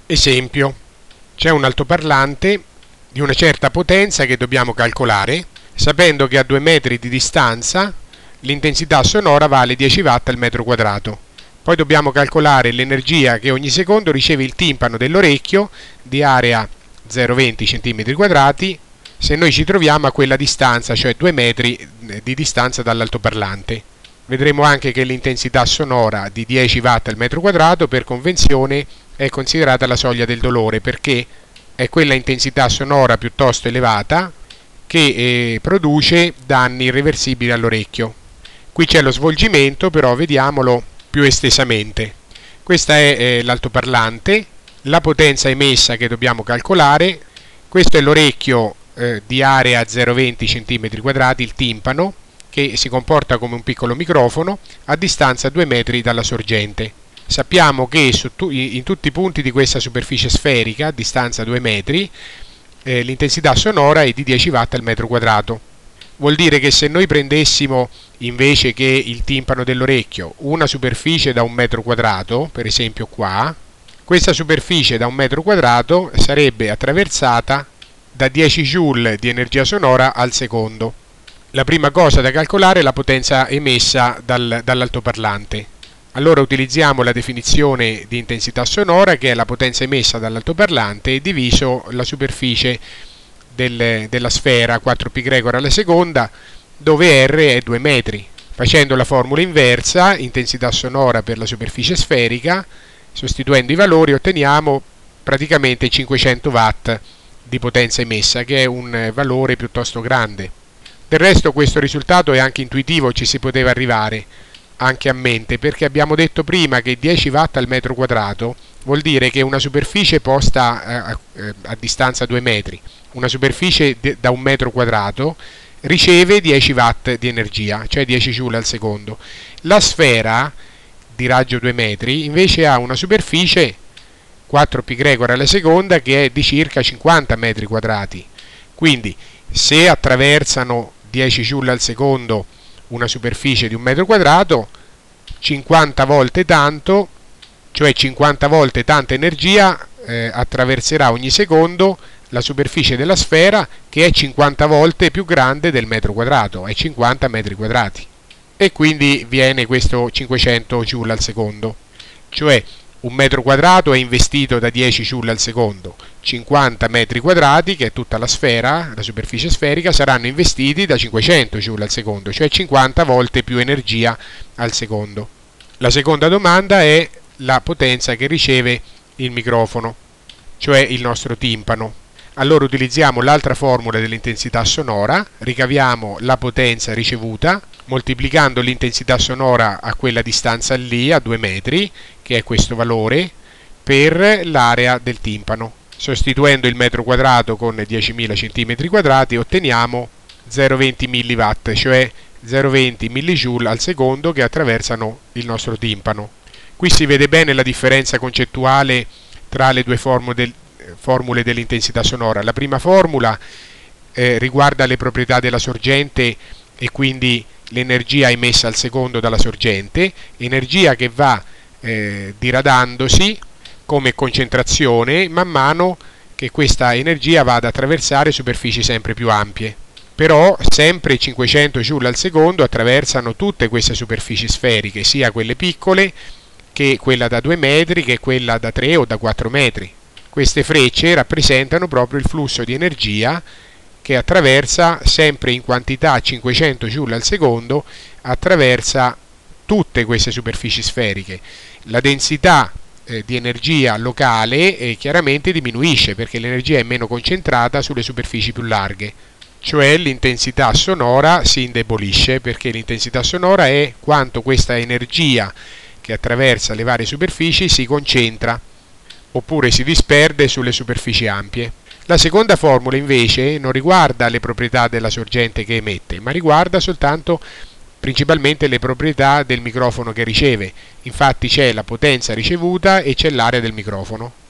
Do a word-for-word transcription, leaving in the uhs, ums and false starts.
Esempio: c'è un altoparlante di una certa potenza che dobbiamo calcolare, sapendo che a due metri di distanza l'intensità sonora vale dieci watt al metro quadrato. Poi dobbiamo calcolare l'energia che ogni secondo riceve il timpano dell'orecchio di area zero virgola venti centimetri quadrati se noi ci troviamo a quella distanza, cioè due metri di distanza dall'altoparlante. Vedremo anche che l'intensità sonora di dieci watt al metro quadrato per convenzione è considerata la soglia del dolore, perché è quella intensità sonora piuttosto elevata che eh, produce danni irreversibili all'orecchio. Qui c'è lo svolgimento, però vediamolo più estesamente. Questa è eh, l'altoparlante, la potenza emessa che dobbiamo calcolare. Questo è l'orecchio eh, di area zero virgola venti centimetri quadrati, il timpano, che si comporta come un piccolo microfono a distanza due metri dalla sorgente. Sappiamo che su tu, in tutti i punti di questa superficie sferica, a distanza due metri, eh, l'intensità sonora è di dieci watt al metro quadrato. Vuol dire che se noi prendessimo invece che il timpano dell'orecchio una superficie da un metro quadrato, per esempio qua, questa superficie da un metro quadrato sarebbe attraversata da dieci joule di energia sonora al secondo. La prima cosa da calcolare è la potenza emessa dal, dall'altoparlante. Allora utilizziamo la definizione di intensità sonora, che è la potenza emessa dall'altoparlante diviso la superficie del, della sfera quattro pi Gregor alla seconda, dove R è due metri. Facendo la formula inversa, intensità sonora per la superficie sferica, sostituendo i valori otteniamo praticamente cinquecento watt di potenza emessa, che è un valore piuttosto grande. Del resto questo risultato è anche intuitivo, ci si poteva arrivare anche a mente, perché abbiamo detto prima che dieci watt al metro quadrato vuol dire che una superficie posta a, a, a distanza due metri, una superficie de, da un metro quadrato, riceve dieci watt di energia, cioè dieci joule al secondo. La sfera di raggio due metri invece ha una superficie quattro pi Gregor alla seconda che è di circa cinquanta metri quadrati. Quindi se attraversano dieci joule al secondo una superficie di un metro quadrato, cinquanta volte tanto, cioè cinquanta volte tanta energia eh, attraverserà ogni secondo la superficie della sfera, che è cinquanta volte più grande del metro quadrato, è cinquanta metri quadrati, e quindi viene questo cinquecento joule al secondo, cioè un metro quadrato è investito da dieci joule al secondo, cinquanta metri quadrati, che è tutta la sfera, la superficie sferica, saranno investiti da cinquecento joule al secondo, cioè cinquanta volte più energia al secondo. La seconda domanda è la potenza che riceve il microfono, cioè il nostro timpano. Allora utilizziamo l'altra formula dell'intensità sonora, ricaviamo la potenza ricevuta, moltiplicando l'intensità sonora a quella distanza lì, a due metri, che è questo valore, per l'area del timpano. Sostituendo il metro quadrato con diecimila centimetri quadrati otteniamo zero virgola venti milliwatt, cioè zero virgola venti millijoule al secondo che attraversano il nostro timpano. Qui si vede bene la differenza concettuale tra le due formule, formule dell'intensità sonora. La prima formula eh, riguarda le proprietà della sorgente e quindi l'energia emessa al secondo dalla sorgente, energia che va eh, diradandosi come concentrazione man mano che questa energia va ad attraversare superfici sempre più ampie. Però sempre cinquecento joule al secondo attraversano tutte queste superfici sferiche, sia quelle piccole che quella da due metri che quella da tre o da quattro metri. Queste frecce rappresentano proprio il flusso di energia che attraversa sempre in quantità cinquecento joule al secondo, attraversa tutte queste superfici sferiche. La densità eh, di energia locale eh, chiaramente diminuisce perché l'energia è meno concentrata sulle superfici più larghe, cioè l'intensità sonora si indebolisce, perché l'intensità sonora è quanto questa energia che attraversa le varie superfici si concentra oppure si disperde sulle superfici ampie. La seconda formula invece non riguarda le proprietà della sorgente che emette, ma riguarda soltanto principalmente le proprietà del microfono che riceve. Infatti c'è la potenza ricevuta e c'è l'area del microfono.